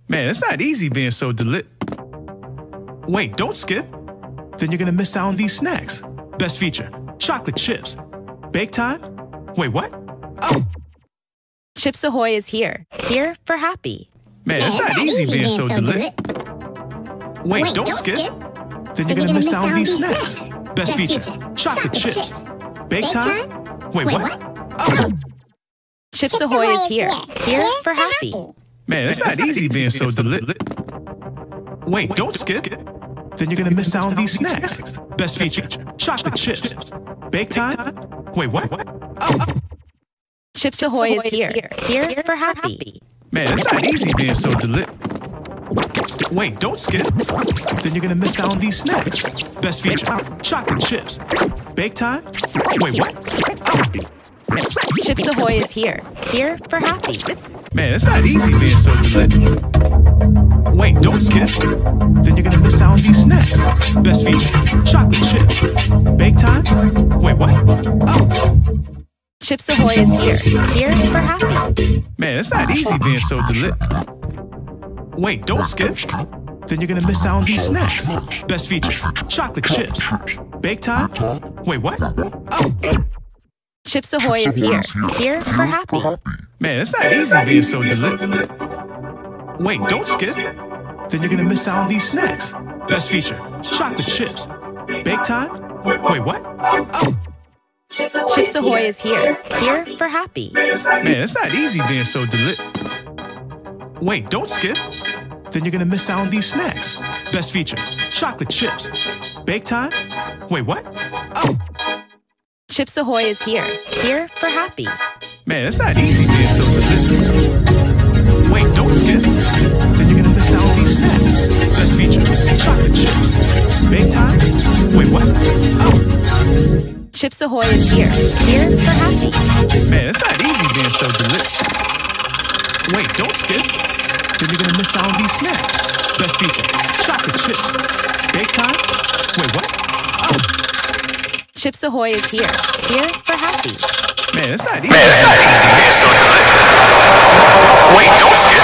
Man, it's not easy being so Wait, don't skip. Then you're gonna miss out on these snacks. Best feature, chocolate chips. Bake time? Wait, what? Oh! Chips Ahoy is here. Here for happy. Man, it's not easy being so Wait, don't skip. Then you're gonna miss out on these snacks. Best feature, chocolate chips. Bake time? Wait, what? Oh! Chips Ahoy is here. Here for happy. Man, it's not easy being so Wait, don't skip. Then you're gonna miss out on these snacks. Best feature, chocolate chips. Bake time? Wait, what? Oh! Chips Ahoy is here. Here for happy. Man, it's not easy being so Wait, don't skip. Then you're gonna miss out on these snacks. Best feature, chocolate chips. Bake time? Wait, what? Oh! Chips Ahoy is here. Here for happy. Man, it's not easy being so Wait, don't skip. Then you're gonna miss out on these snacks. Best feature, chocolate chips. Bake time? Wait, what? Oh! Chips Ahoy is here. Here for happy. Man, it's not easy being so Wait, don't skip. Then you're gonna miss out on these snacks. Best feature, chocolate chips. Bake time? Wait, what? Oh! Chips Ahoy is here. Here for happy. Man, it's not easy being so Wait, don't skip. Then you're gonna miss out on these snacks. Best feature, chocolate chips. Bake time? Wait, what? Oh! Chips Ahoy is here. Here for happy. Man, it's not easy being so Wait, don't skip. Then you're gonna miss out on these snacks. Best feature, chocolate chips. Bake time? Wait, what? Oh! Chips Ahoy is here. Here for happy. Man, it's not easy being so Wait, don't skip. Then you're gonna miss out on these snacks. Best feature, chocolate chips. Bake time? Wait, what? Oh! Chips Ahoy is here. Here for happy. Man, it's not easy being so Wait, don't skip. Then you're gonna miss out on these snacks. Best feature, chocolate chips. Bake time? Wait, what? Oh! Chips Ahoy is here. Here for happy. Man, it's not easy being so Wait, don't skip.